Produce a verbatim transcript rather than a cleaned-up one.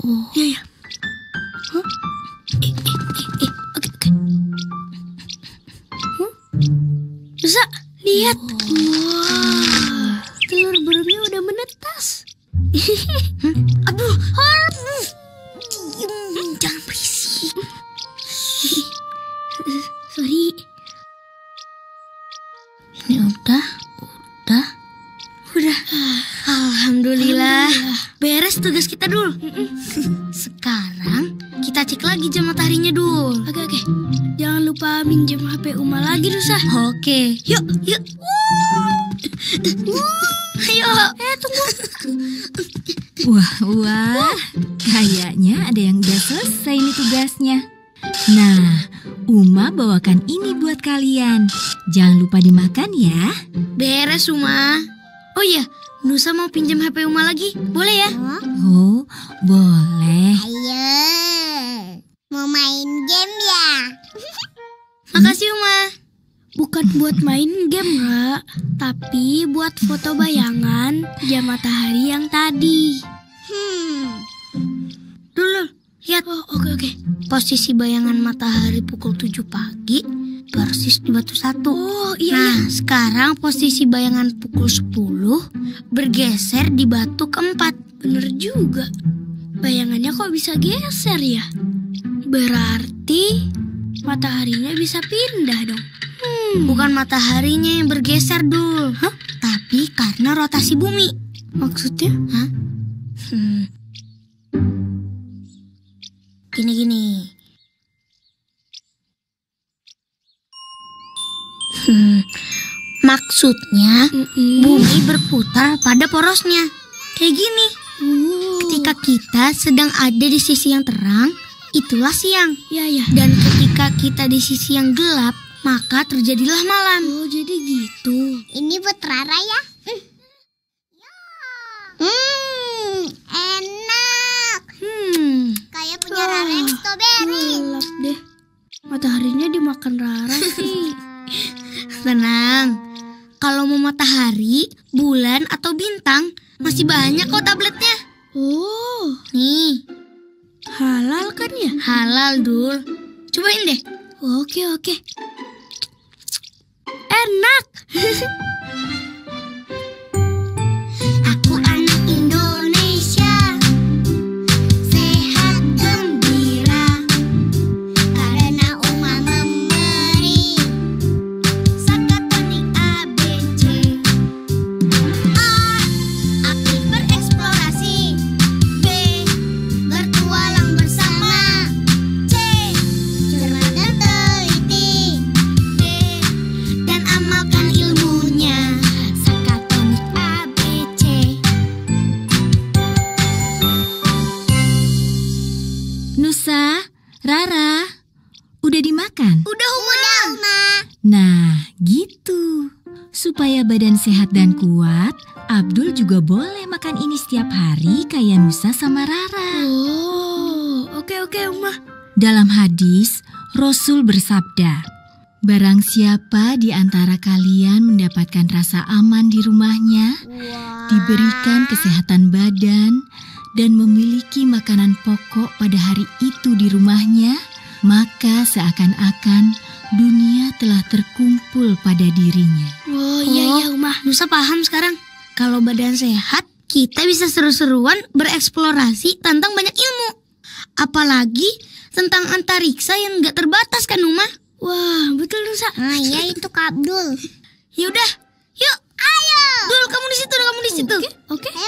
Oh. Iya, ya. Huh? Eh, eh, eh, eh. Oke, oke. Huh? Nusa, lihat. Wah, telur burungnya udah menetas. hmm? Aduh, aduh. Jangan berisik. Sorry. Ini udah, udah, udah. Alhamdulillah. Beres tugas kita, Dul. Sekarang kita cek lagi jam mataharinya, Dul. Oke, oke. Jangan lupa minjem H P Uma lagi, Nusa. Oke. Yuk, yuk. Ayo. Eh, tunggu. Wah, wah. Kayaknya ada yang udah selesai nih tugasnya. Nah, Uma bawakan ini buat kalian. Jangan lupa dimakan ya. Beres, Uma. Oh iya, Nusa mau pinjam H P Uma lagi? Boleh ya? Oh, boleh. Ayo, mau main game ya? Makasih, Uma. Bukan buat main game, Ra. Tapi buat foto bayangan jam matahari yang tadi. Hmm, Dulu, lihat. Oh, oke, oke. Posisi bayangan matahari pukul tujuh pagi persis di batu satu. Oh, iya, Nah, iya. sekarang posisi bayangan pukul sepuluh bergeser di batu keempat. Bener juga. Bayangannya kok bisa geser ya? Berarti mataharinya bisa pindah dong. Hmm. Bukan mataharinya yang bergeser, Dul. Hah? Tapi karena rotasi bumi. Maksudnya? Hah? Hmm. Gini-gini. Hmm. Maksudnya Mm-mm. bumi berputar pada porosnya. Kayak gini. Uh. Ketika kita sedang ada di sisi yang terang, itulah siang. Ya, ya. Dan ketika kita di sisi yang gelap, maka terjadilah malam. Oh, jadi gitu. ini buat Rara ya? Hmm, hmm enak. Hmm. Kayak punya Rara yang strawberry. Gelap deh. Mataharinya dimakan Rara sih. Tenang. Kalau mau matahari, bulan, atau bintang, masih banyak kok tabletnya. Oh, Nih, halal kan ya? halal, Dul. Cobain deh. Oke, oke. Enak. Aku anak Indonesia, sehat gembira, karena Uma memberi sakatonik A B C. A. Aktif bereksplorasi. B. Bertualang bersama. C. Cermat dan teliti. D. Dan amalkan ilmunya. Sakatonik A B C. Nusa, Rara, udah dimakan? Udah, Uma. Uma. Nah, gitu. Supaya badan sehat dan kuat, Abdul juga boleh makan ini setiap hari kayak Nusa sama Rara. Oh, oke, oke, Uma. Dalam hadis, Rasul bersabda, barang siapa di antara kalian mendapatkan rasa aman di rumahnya, diberikan kesehatan badan, dan memiliki makanan pokok pada hari itu di rumahnya, maka seakan-akan dunia telah terkumpul pada dirinya. Oh, iya, iya, Uma. Nusa paham sekarang. Kalau badan sehat, kita bisa seru-seruan bereksplorasi tentang banyak ilmu. Apalagi tentang antariksa yang gak terbatas kan, Uma? Wah, betul, Nusa. Ah, iya itu Kak Abdul. Yaudah, yuk. Ayo. Dul, kamu di situ, kamu di situ. Oke.